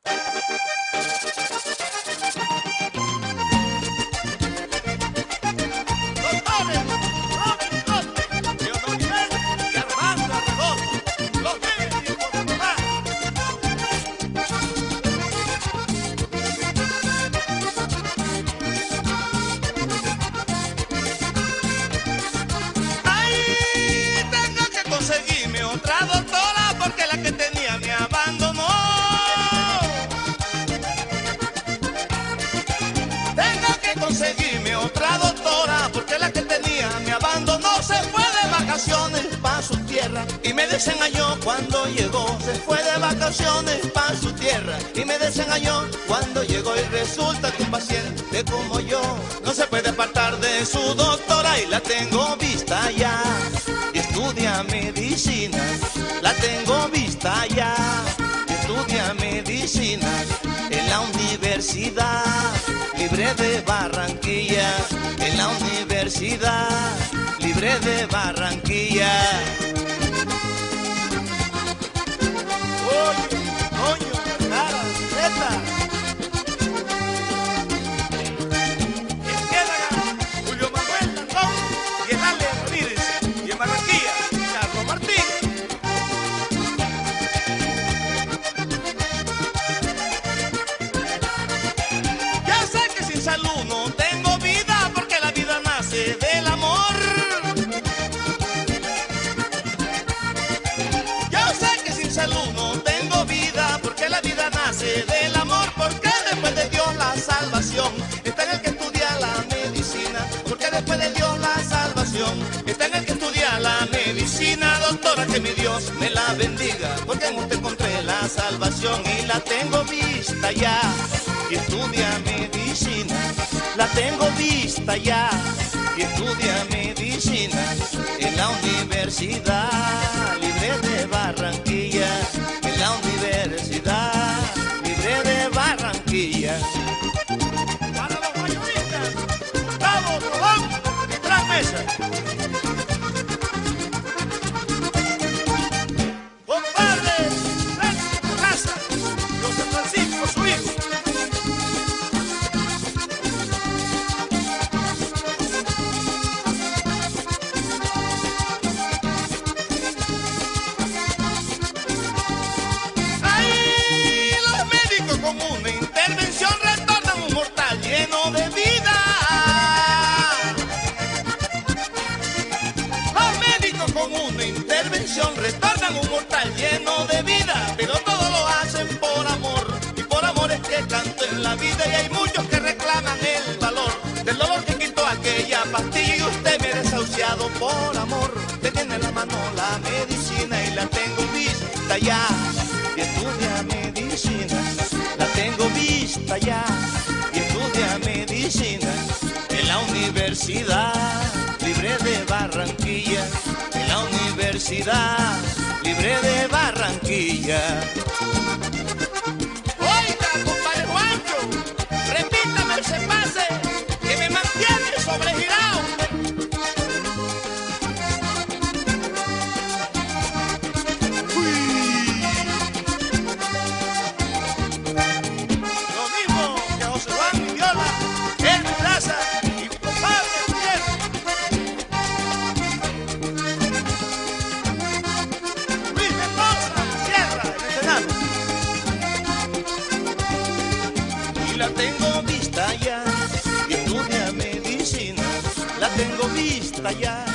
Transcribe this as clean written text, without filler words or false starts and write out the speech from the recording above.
Conseguirme otra doctora porque la que tenía me abandonó. Tengo que conseguirme otra doctora porque la que tenía me abandonó. Se fue de vacaciones pa' su tierra y me desengañó cuando llegó. Se fue de vacaciones pa' su tierra y me desengañó cuando llegó. Y resulta que un paciente como yo no se puede apartar de su doctora y la tengo vista ya. Estudia medicina, la tengo vista ya. Estudia medicina en la Universidad Libre de Barranquilla, en la Universidad Libre de Barranquilla. Oye, coño, cara, neta. Julio Manuel Landón y Elale Ramírez. Y en Barranquilla, Carlos Martín. Ya sé que sin salud no tengo vida, porque la vida nace del amor. Ya sé que sin salud no tengo vida, porque la vida nace del amor. Porque después de Dios la salvación está en el que estudia la medicina. Porque después de Dios la salvación está en el que estudia la medicina. Doctora, que mi Dios me la bendiga, porque en usted encontré la salvación y la tengo vista ya. Y estudia medicina, la tengo vista ya. Y estudia medicina en la Universidad Libre de Barranquilla, en la Universidad Libre de Barranquilla. Para los mayoristas, Gustavo Tobón y Fran Mesa. Con una intervención retornan un mortal lleno de vida. Los médicos con una intervención retornan un mortal lleno de vida, pero todo lo hacen por amor, y por amor es que canto en la vida. Y hay muchos que reclaman el valor del dolor que quitó aquella pastilla, y usted me ha desahuciado por amor. Te tiene en la mano la medicina y la tengo vista ya. Y estudia medicina, la tengo vista ya. Y estudia medicina en la Universidad Libre de Barranquilla, en la Universidad Libre de Barranquilla. Oiga, compadre Juancho, repítame ese pase que me mantiene sobregirado. La tengo vista ya, y estudia medicina, la tengo vista ya.